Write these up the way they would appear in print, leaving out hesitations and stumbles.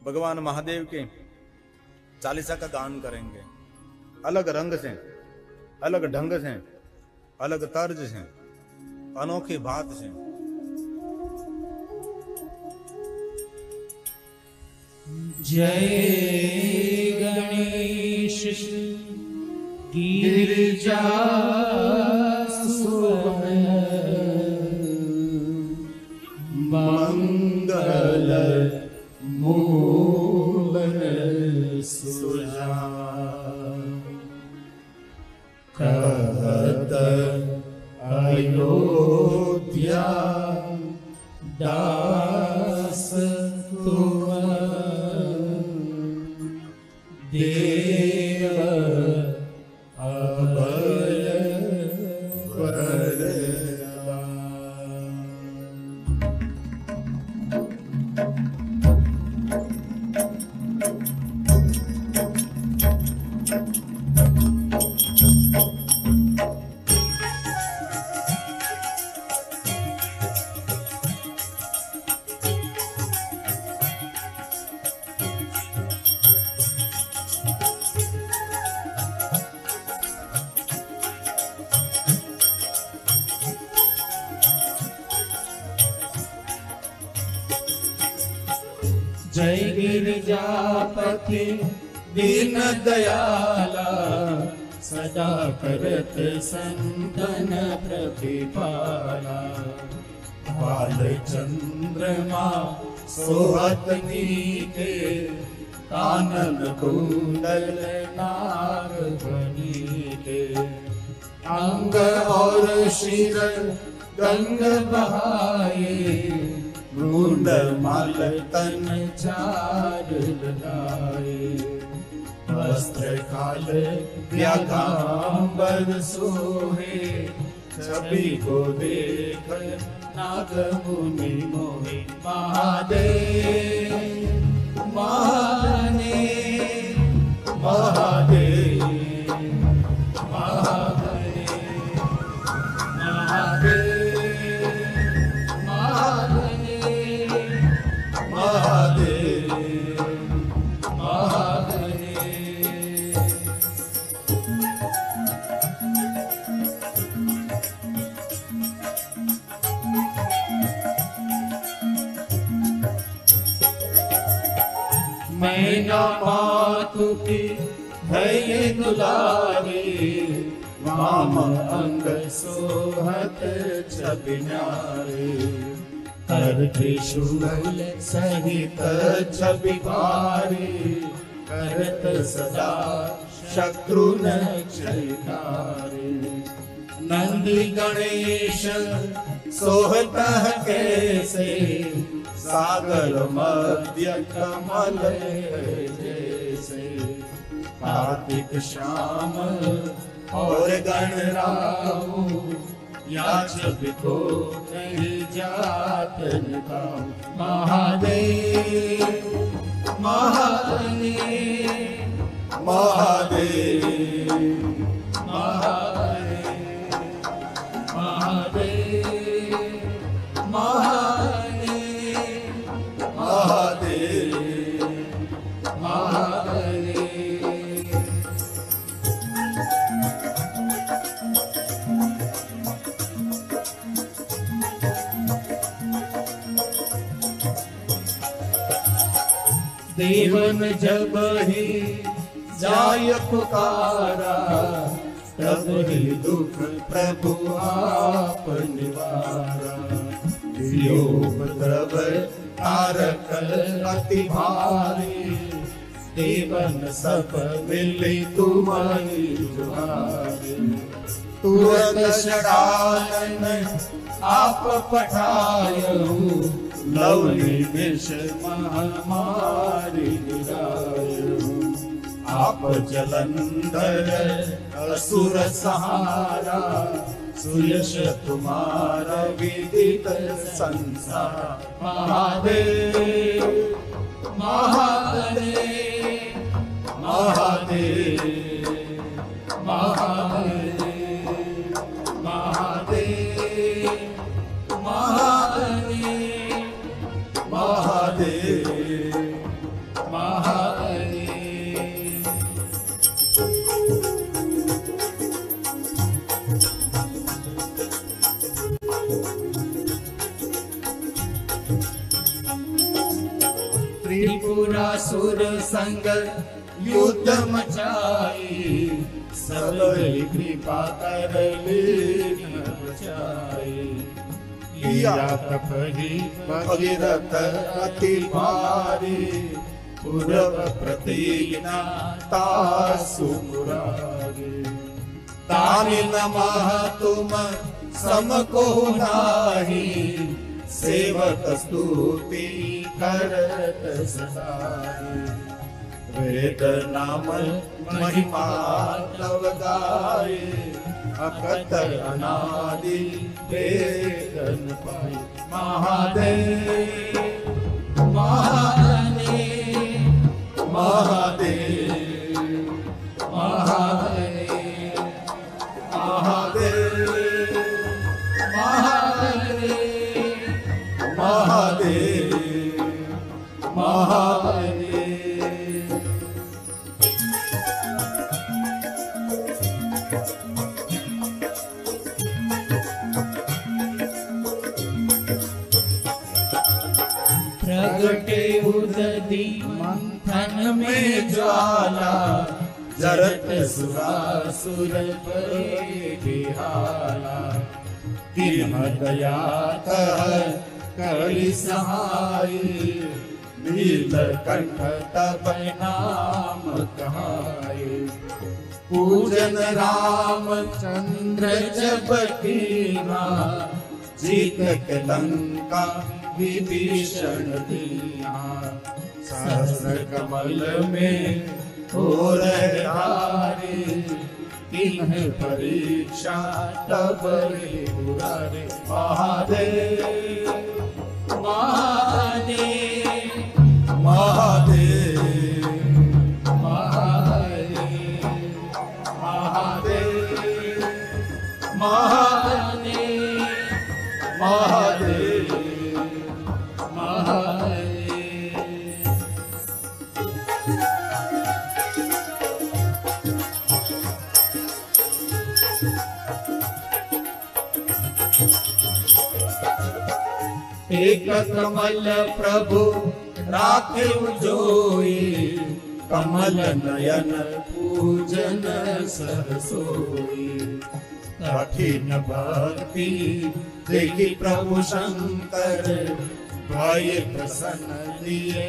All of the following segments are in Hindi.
भगवान महादेव के चालीसा का गान करेंगे, अलग रंग से, अलग ढंग से, अलग तर्ज से, अनोखी बात से। जय गणेश गिरिजा मंगल मूल सुजा कहत अयोध्या दास तुम देव अभय वरदान। जय गिरिजापति दीन दयाला सदा करत संतन प्रतिपाला। बाल चंद्रमा सोहत नीके कानन कुंडल नाग बनीके। अंग और शिर गंग बहाए मुंड माल तन चार लगाए। वस्त्र काल व्यागांबर सोहे छवि को देख नाग मुनि मोहे। महादेव महादेव महादेव महादेव महादेव महादेव महादेव। मैना मातु की है ये दुलारी वाम अंग सोहत छवि न्यारी। कर त्रिशूल सहित छवि भारी करत सदा शत्रु न क्षयकारी। नंदी गणेश सोहत कैसे सागर मध्य कमल जैसे। कार्तिक श्याम और गणराऊ या छवि को नहीं जात निकाऊ। महादेव महादेव महादेव महादेव महादेव महादेव महादेव महादेव। देवन जब ही जाय पुकारा तब ही दुख प्रभु आप निवारा। योग द्रव तारक अति भारी देवन सब मिली तुम्हारी जुहारी। तुरत शरालन आप पठायहु लवली विष महामारी गिरायहु। आप जलंधर असुर सहारा सुयश तुम्हारा विदित संसार। महादेव महादेव महादेव महादेव महादेव महादेव महादेव महादेव। त्रिपुरासुर संग युद्ध मचाई, सब कृपा कर लीन बचाई। किया तपहि भगीरथ अति भारी, पूर्व प्रतिज्ञा तासु मुरारी। तानि नमः तुम समको नाही, सेवक स्तुति करत सदाई। वेद नाम महिमा तव गाए, अकत अनादि वेदन पाई। महादेव महादेव महादेव महादेव महादेव महादेव महादेव महादेव। प्रगटे उदधि मंथन में ज्वाला, जरत सुरासुर बिहाला। दीन दया करि सहाय, नीलकंठ तब नाम कहाय। पूजन रामचंद्र जब कीना, जीत के लंका विभीषण दीना। सहस्र कमल में हो रहे, किन्ह परीक्षा तब मुरारे। महादेव महादेव महादेव महादेव महादेव महादेव महादेव महादेव। एक कमल प्रभु राखे जोई, कमल नयन पूजन सरसोई। कठिन भक्ति देखी प्रभु शंकर, भय प्रसन्न दिए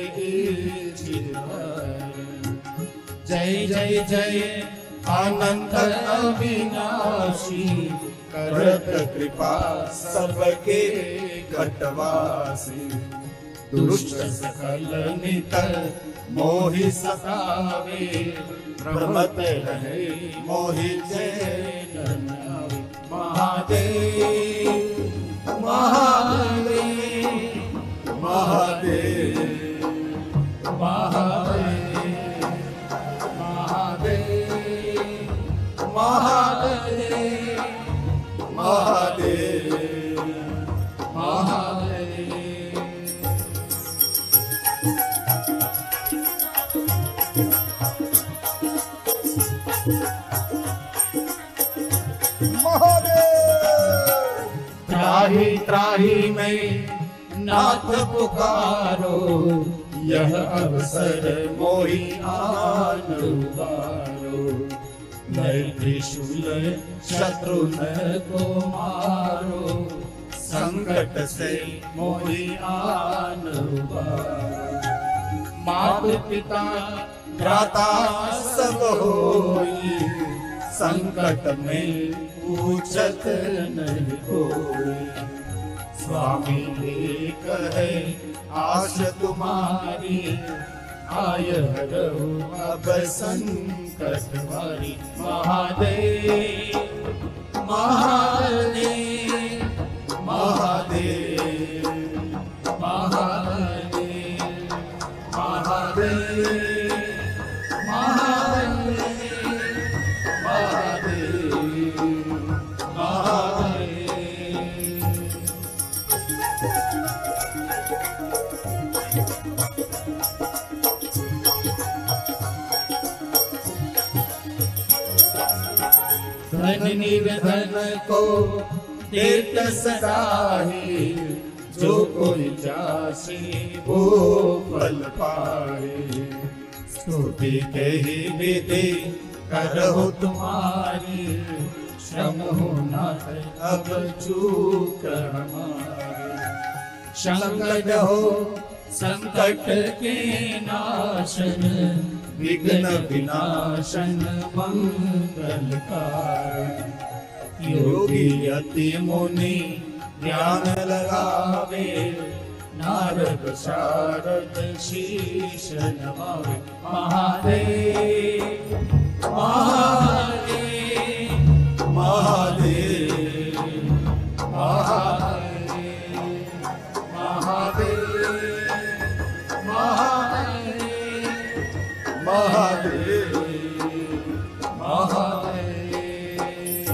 जय जय जय अनंत अविनाशी। करत कृपा सबके घटवासी। दुष्ट सकल नित मोहि सतावे, भ्रमत रहे मोहि चैन नावे। महादेव महादेव महादेव महादेव महादेव महादेव महादेव महादेव। त्राहि त्राहि में नाथ पुकारो, यह अवसर मोहि आन उबारो। मैं त्रिशूल शत्रु न को मारो, संकट से मोहि आन उबारो। मात पिता भ्राता सब होई, संकट में पूछत नहीं कोई। स्वामी एक है आश तुम्हारी, आय हरहु अब संकट भारी। महादेव महादेव महादेव महादेव महादेव महादेव महादेव। धन निर्धन को देत सदाही, जो कोई जासी वो फल पाए। स्तुति के ही विधि करहु तुम्हारी, श्रम हो नाथ अब चूक हमारी। संकट हो संकट के नाशन, विघ्न विनाशन मंगलकारी। योगी अति मुनि ध्यान लगावे, नारद शारद शीश नवावे। महादेव महादेव महादेव महादेव महादेव महादेव महादेव।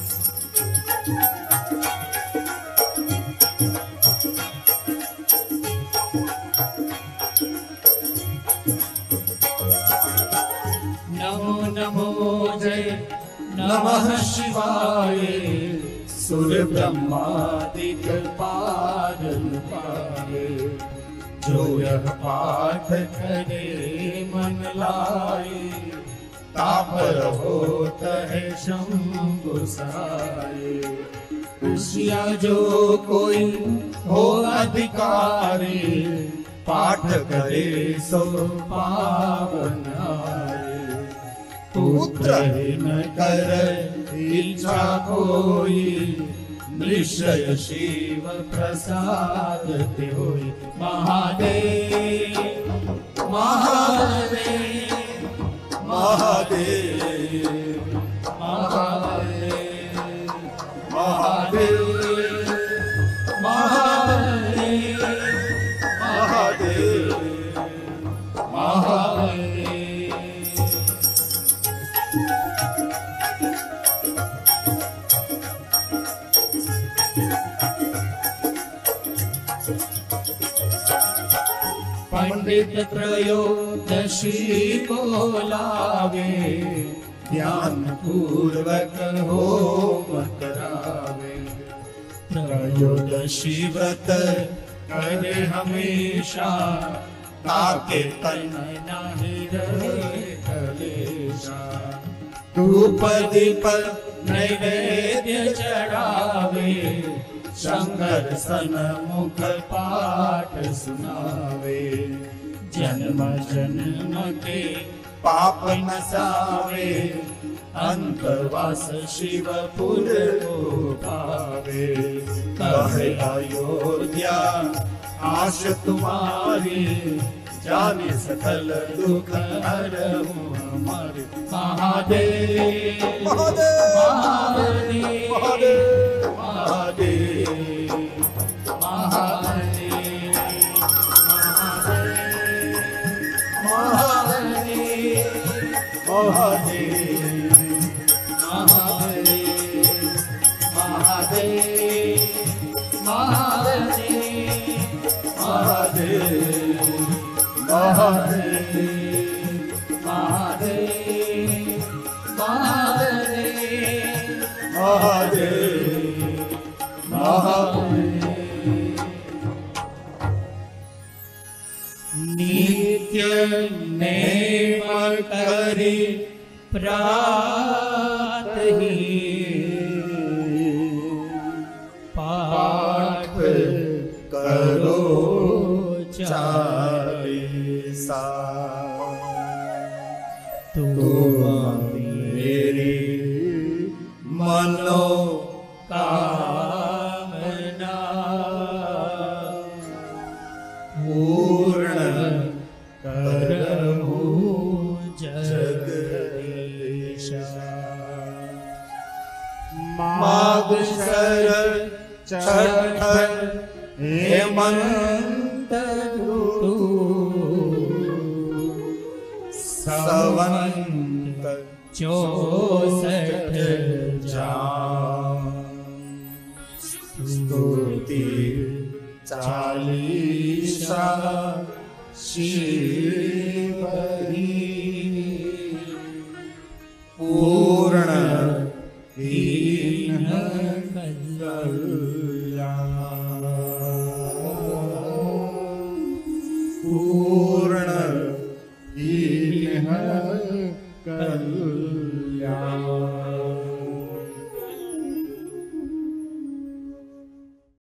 नमो नमो जय नमः शिवाय, सुर ब्रह्मादिक पारन पाए। जो यह पाठ करे मन लाए, तापर होत है शंभु सहाय। खुशियाँ जो कोई हो अधिकारी, पाठ करे सो पावन आए। पुत्र न कर इच्छा कोई, निश्चय शिव प्रसाद ते होई। महादेव महादेव महादेव महादेव महादेव महादेव महादेव महादेव। पंडित त्रयोदशी को लावे, ध्यान पूर्वक होम करावे। त्रयोदशी व्रत करे हमेशा, ताके तन नहीं रहे कलेशा। धूप दीप नैवेद्य चढ़ावे, शंकर सन्मुख पाठ सुनावे। जन्म जन्म के पाप नसावे, अंतरवास शिवपुर को पावे। कहे अयोध्या आश तुम्हारी, जाने सकल दुख हरहु हमारे। महादेव महादेव महादेव महादेव महादेव महादेव महादेव महादेव महादेव महादेव महादेव महादेव महादेव महादेव। नित्य नेम करि प्रातहि, पाठ करो चालीसा। तुम मेरी मनोकामना पूर्ण करहु जगदीशा। माघ शर छठ हेमंत ऋतु, सवंत 64 जाम। स्तुति चालीसा शिव पूर्ण हीन कल्याण पूर्ण हीन कल्याण